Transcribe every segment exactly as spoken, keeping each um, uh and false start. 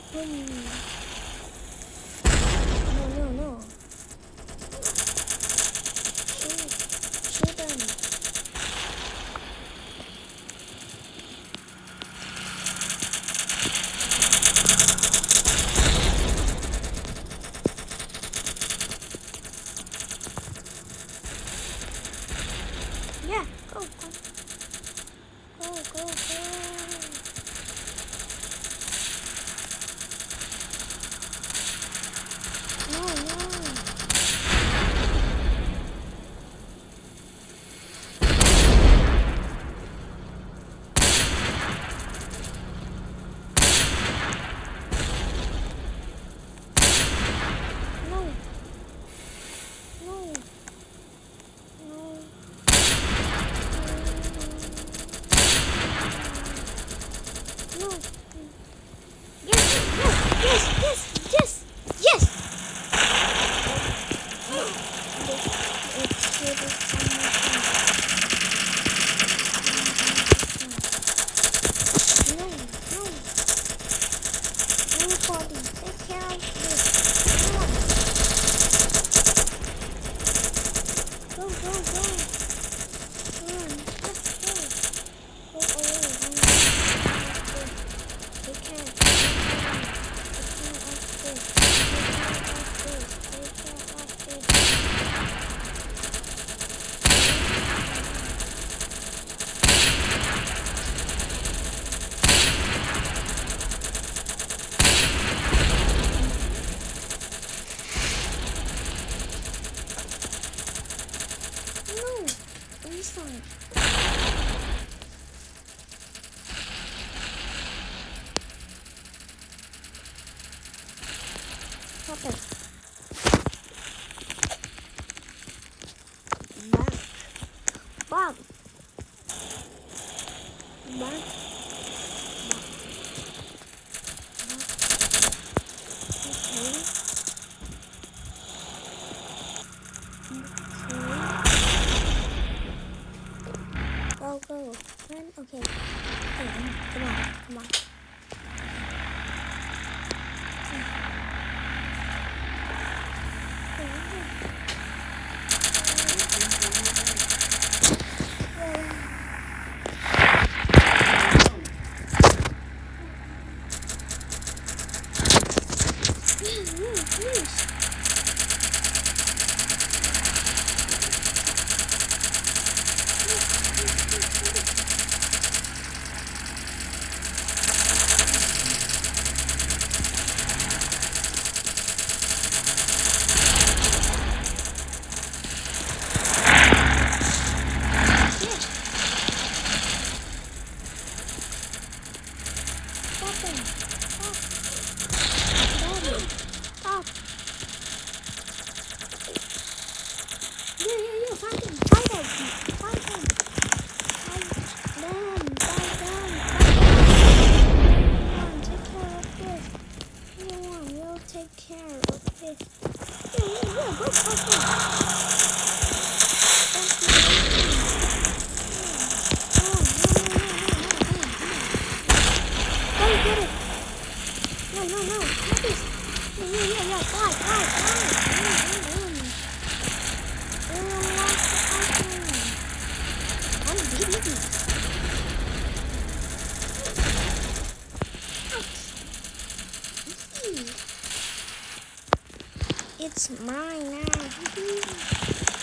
Hmm. No, no, no. Shoot, shoot them. Yeah, go, go, go, go, go. No, no. No, no, no. No. Yes, yes, yes, yes, yes, yes. It's really no, no. Everybody, take care of this. Go, go, go. Run, just go. Go away. Take care. Take care of this. Take care of this. Take care of this. No, inside. Happen. Back. Back. Back. Okay. Okay. Go, go. Run. Okay. Okay. Come on. Come on. Please. Stop them. Stop. Daddy. Stop. Yeah, yeah, yeah. Fight them. Fight them. Fight them. Fight them. Fight them. Fight them. Come on, take care of this. Come on, we'll take care of this. Yeah, yeah, yeah. Go, go, go. Don't be Go get it! No, no, no! Not this! Yeah, yeah, yeah, yeah! Die, die, die! Mm, mm, mm. Oh, lost the item! I'm beating it! It's mine now!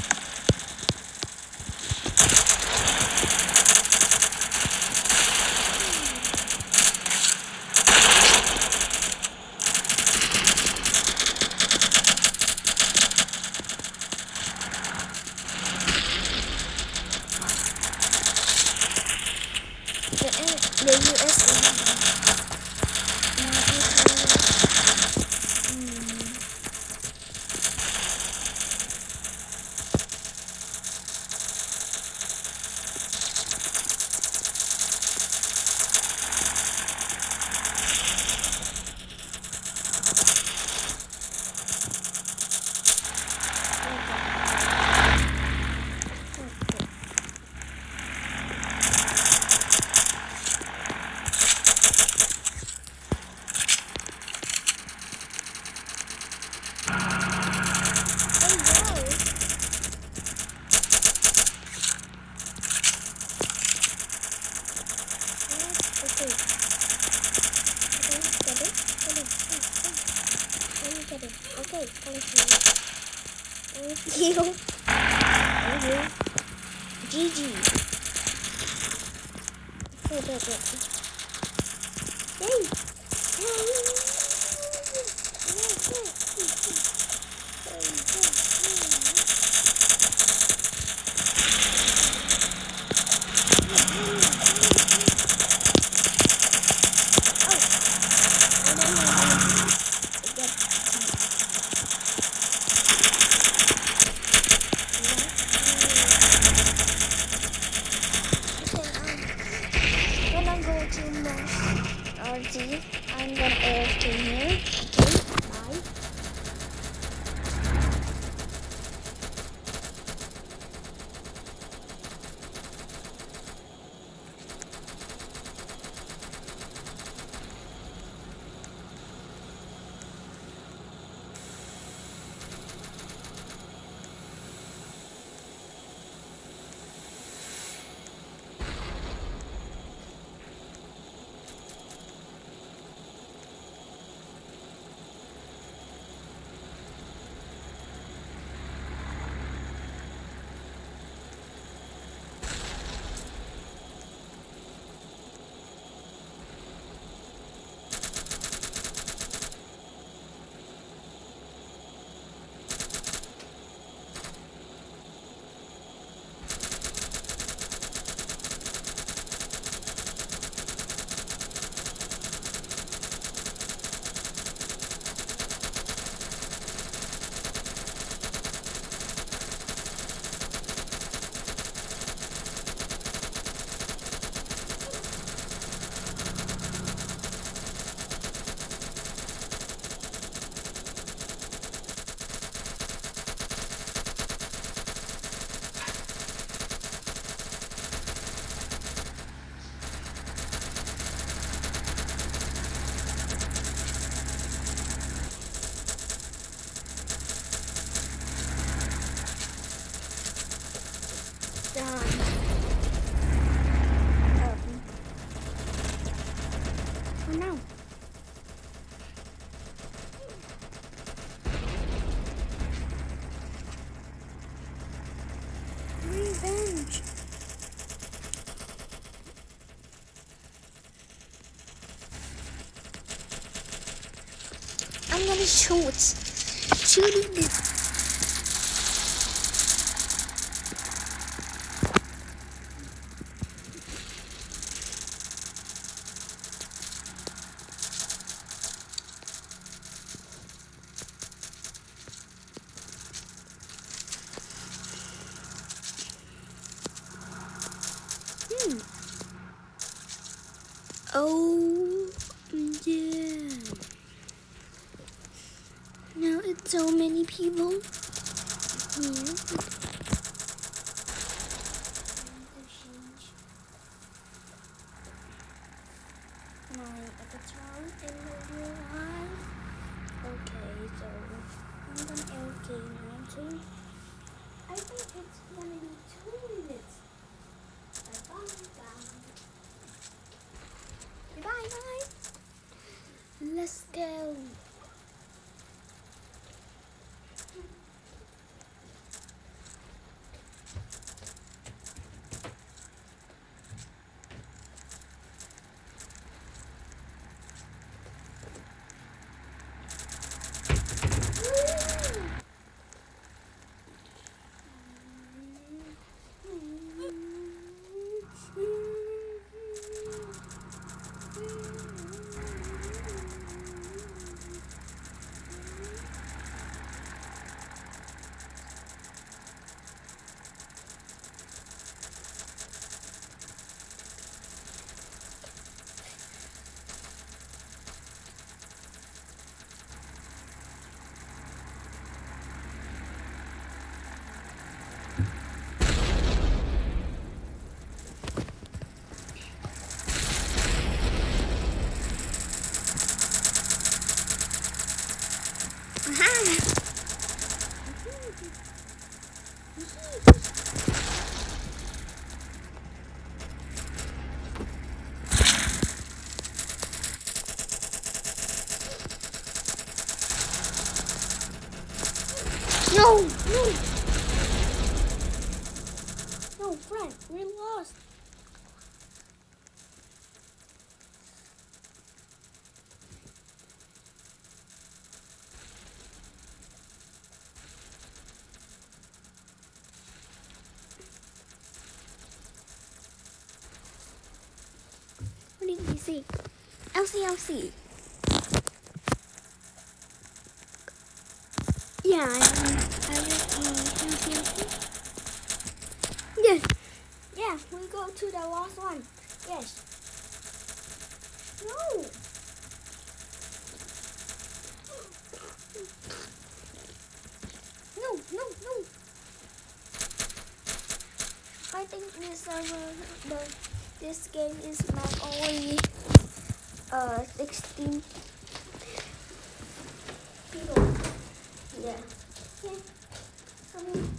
The U S Okay, thank you. Thank you. Thank you. G G. Wait, wait, wait. Yay! I'm gonna add to here. Okay, bye. Done. Um. Oh no. Revenge. I'm gonna shoot. Shooting this. Hmm. Oh, yeah. Now it's so many people here. My avatar in real life. Okay, so I'm gonna L K nineteen. I think it's gonna be two minutes. Bye bye. Bye bye. Let's go. No, no. No, friend, we lost. What did we see? L C L C. Yeah, I, I will um, L C L C. Yes. Yeah, we go to the last one. Yes. No. No, no, no. I think this server, the this game is not only uh sixteen people. Yeah. Yeah. Come on.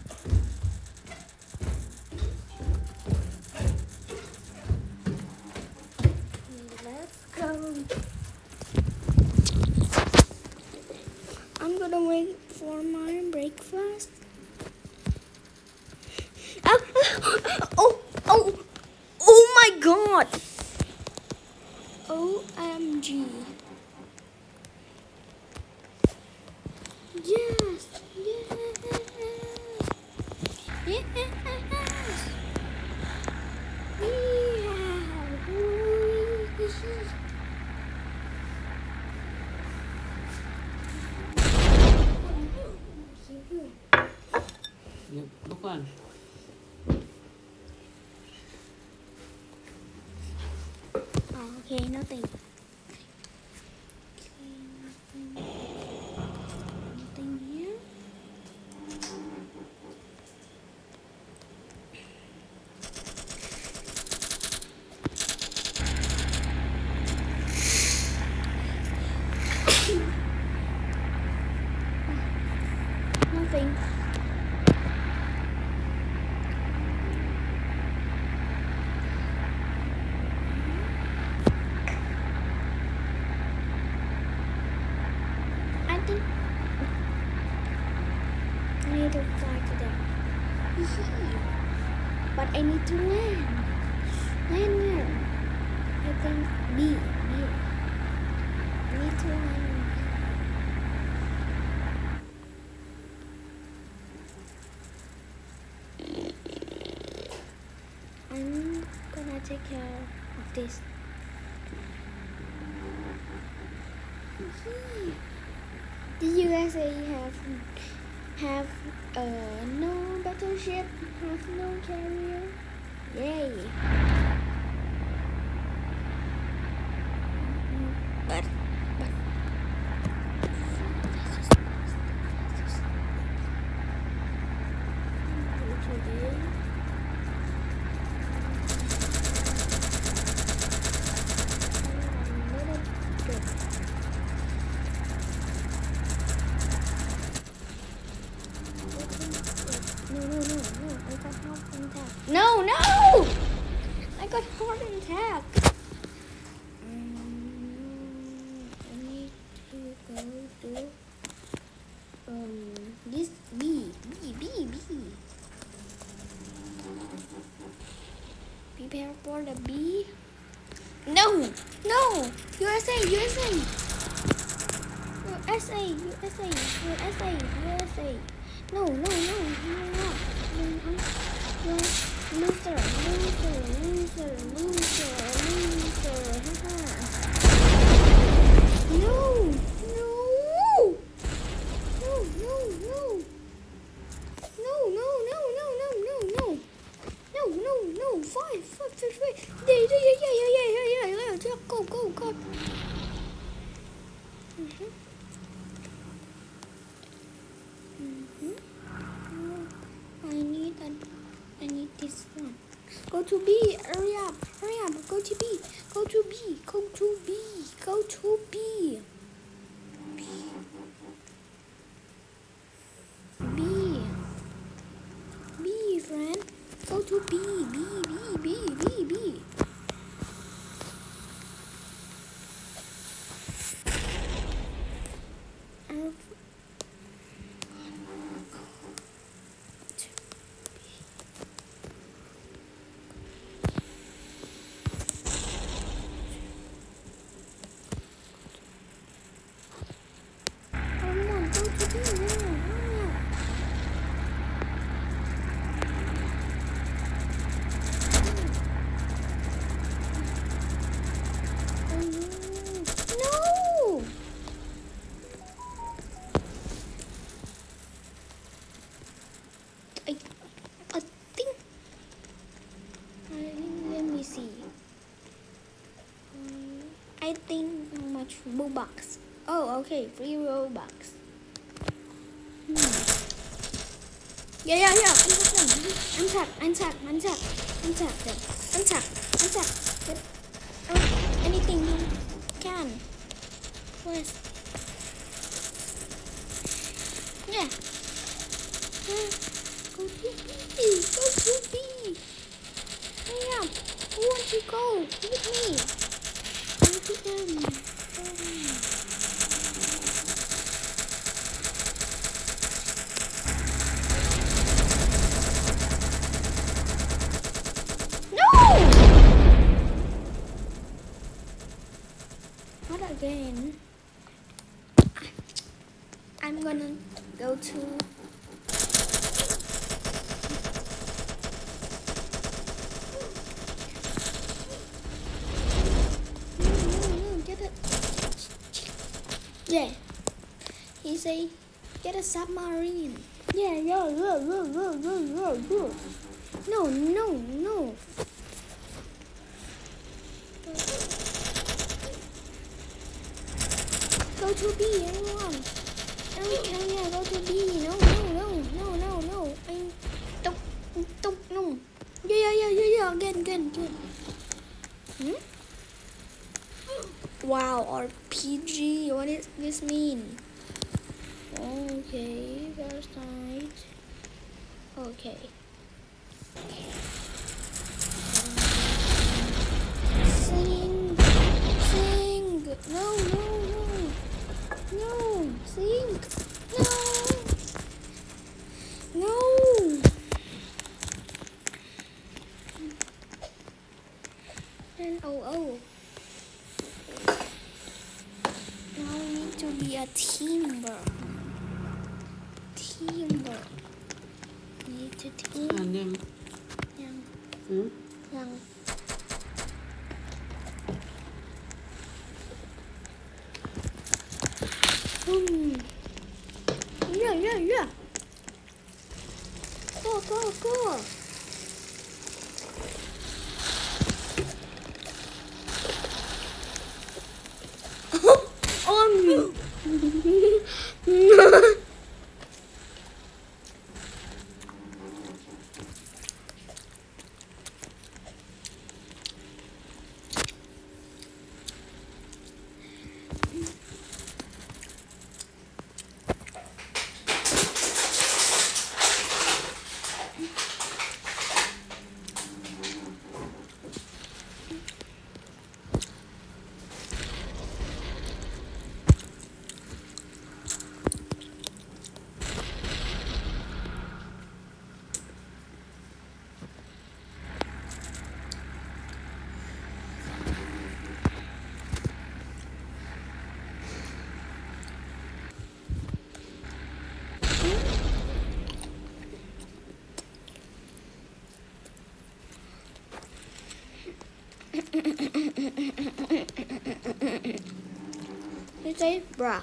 Let's go. I'm gonna wait for my breakfast. Oh, oh, oh, oh my God! O M G! Yes, yes, yes. Yep, look on. Oh, okay, nothing. Okay, nothing. Nothing here. Nothing. I think I need to fly to there. But I need to land. Land where? I think B. B. I need to land. I'm gonna take care of this. The U S A have have uh, no battleship, have no carrier. Yay! But but today. No, no! I got heart attack. Um, I need to go to um this B, B, B, B. Prepare for the B. No, no! U S A, U S A, U S A, U S A, U S A, U S A. No, no, no, no, no, no. No. Loser, loser, loser, loser, loser. No, no, no, no, no, no, no, no, no, no, no, no, no, no, no. Five, five, five, five. Yeah, yeah, yeah, yeah, yeah, yeah, yeah, yeah. Go, go, go. Mhm. Mhm. I need a. I need this one. Go to B. Hurry up. Hurry up. Go to B. Go to B. Go to B. Go to B. B. B. B, friend. Go to B. B. B. B. B. B. spending how much Robux? Oh, okay, free Robux. Hmm. Yeah, yeah, yeah. Untap, untap, untap, untap, untap, untap. Oh, anything you can. Where's? Yeah. Yeah. Go to B. Go to B. Hurry up. Who wants to go with me? Go to them. Um. Not again. I'm gonna go to no, no, no, get it. Yeah. He say get a submarine. Yeah, yeah, yeah, yeah, yeah, yeah, yeah, yeah. No, no, no. Go to B, everyone. Oh, yeah, yeah, go to B. No, no, no, no, no, no. I don't, don't, no. Yeah, yeah, yeah, yeah, yeah. Again, again, again. Hmm? Wow, R P G. What does this mean? Okay, first night. Okay. Sing, sing. No, no, no. No, sing. No. No. And oh, oh. Now we need to be a teamwork. Teamwork. We need to team. อ่านยังยังอืมยัง Hmm. Yeah, yeah, yeah. Go, go, go. On me. You say bruh.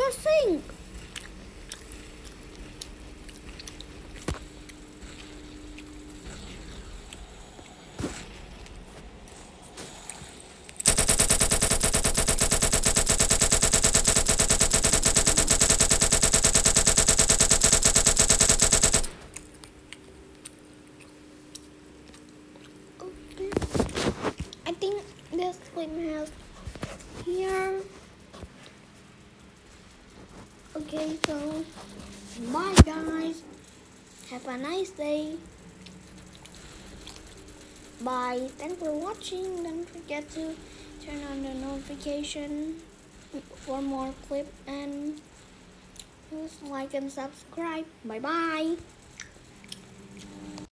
nothing. Okay. I think this clip has here. Okay, so bye guys. Have a nice day. Bye. Thanks for watching. Don't forget to turn on the notification for more clips and please like and subscribe. Bye bye.